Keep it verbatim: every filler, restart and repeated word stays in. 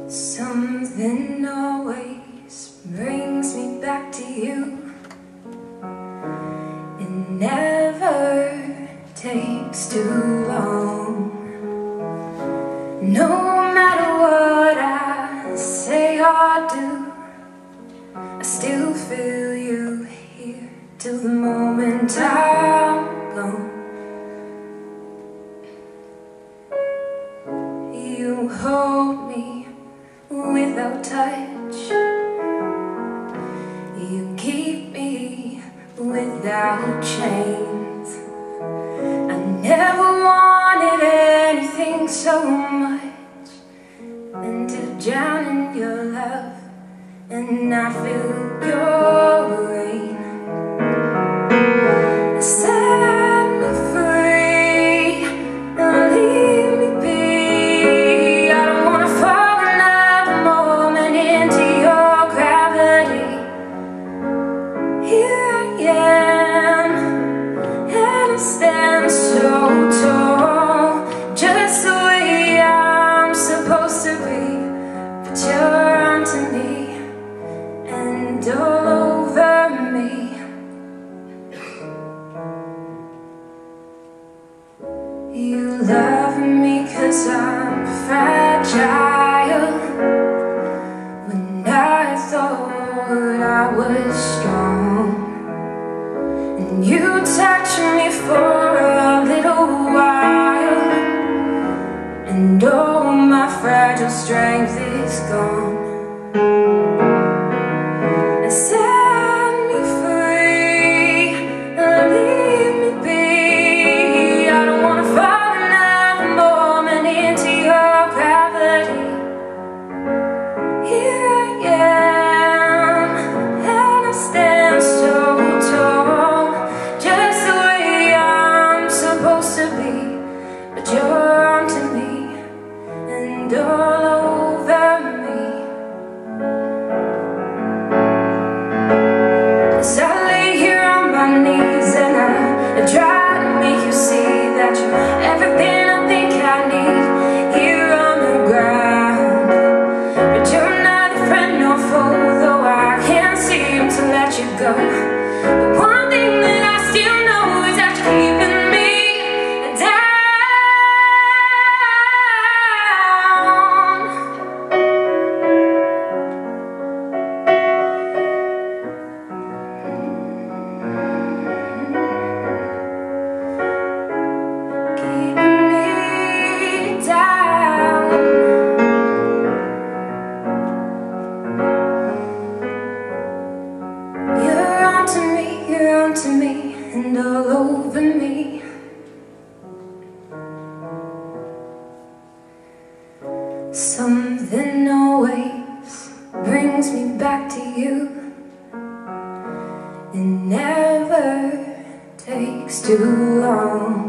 Something always brings me back to you. It never takes too long. No matter what I say or do, I still feel you here till the moment I'm gone. You hold me without touch, you keep me without chains. I never wanted anything so much than to drown in your love and not feel your rain. Set me free, don't leave me be. I don't wanna fall another moment into your gravity. Here I am, and I stand so tall, just the way I'm supposed to be. But you're onto me and all over me. You love me 'cause I'm fragile, when I thought I was strong. And you touch me for a little while, and all my fragile strength is gone. And set me free, and leave me be. I don't wanna fall another moment into your gravity. Here I am, and I stand so tall, just the way I'm supposed to be. But you're onto me and all over me. As I lay here on my knees and I, I try to make you see that you're everything I think I need here on the ground. But you're not a friend nor foe, though I can't seem to let you go. But one thing that I still know is that you're keeping me down. To me and all over me. Something always brings me back to you. It never takes too long.